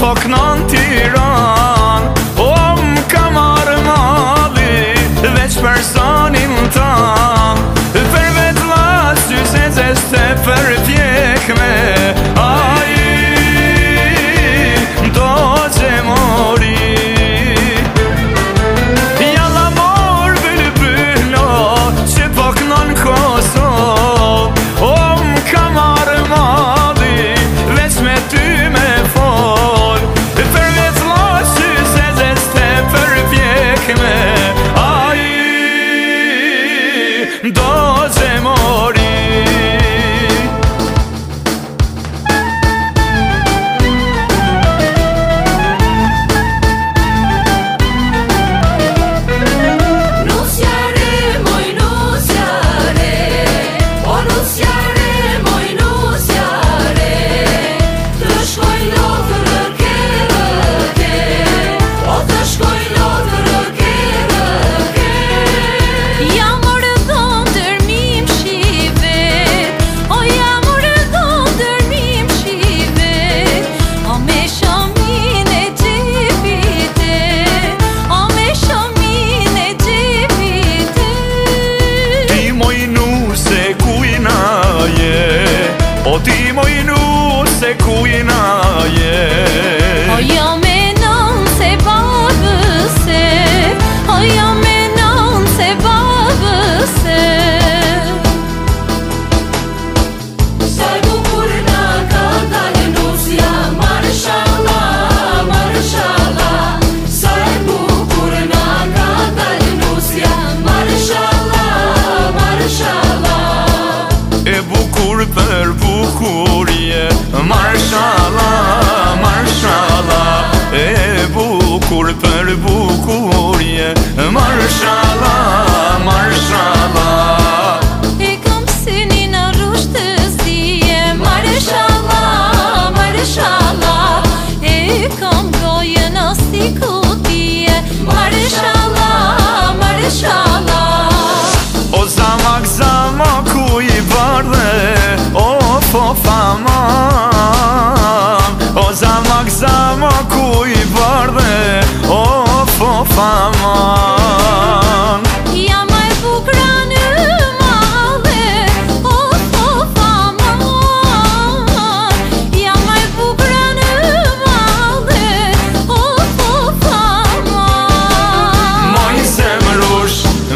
po knon Tiran. O m'ka marrë mali veç personin tan. Për vetë lasy se zeste për pjekme aji do që mori. Jalla mor bülbülo që po knon Kosov. O m'ka marrë mali veç me ty me fol. Për vetë lasy se zeste për pjekme aji do që mori. O ti moj nu se kujna je. O ja menon se babëse, o ja menon se babëse. Sa e bukur na ka dalë nusja, mashallah, mashallah. Sa e bukur na ka dalë nusja, mashallah, mashallah. E bukur për bukurje, mashallah, mashallah. E bukur për bukurje, mashallah, mashallah. E kam synin në rushtësie, mashallah, mashallah. E kam gojën si kutije, mashallah, mashallah. O zamak zamak ku i bardhe, o fofaman. O zamak zamak ku i bardhe, o fofaman. Ja ma e bukra në male, o fofaman. Ja ma e bukra në male, o fofaman. Moj zemrush,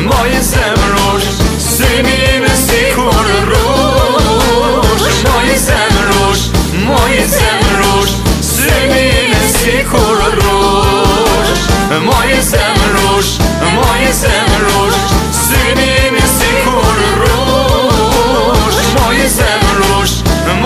synin si kur rush. Moj zemrush, synin si kur rush. Moj zemrush, synin si kur rush. Moj zemrush,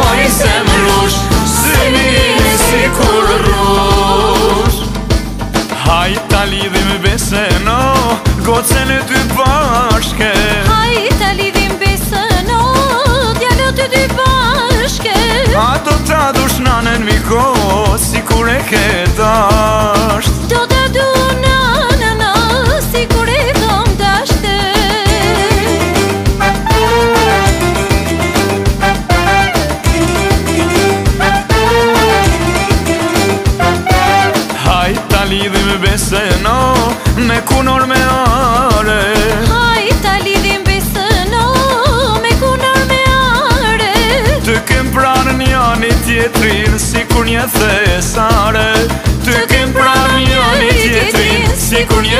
synin si kur rush. Haj ta lidhim beseno, gocën e dy bashke. Haj ta lidhim beseno, djalët e dy bashke. A do ta dush nanen miko, si kur e ke dasht. Do ta du nanëna, si kur e kam dashte. Haj ta lidhim beseno, me kunor me are. Haj ta lidhim beseno, me kunor me are. Të kem pranë njani tjetrin, si kur një thesare. Të kem pranë njani tjetrin, si kur një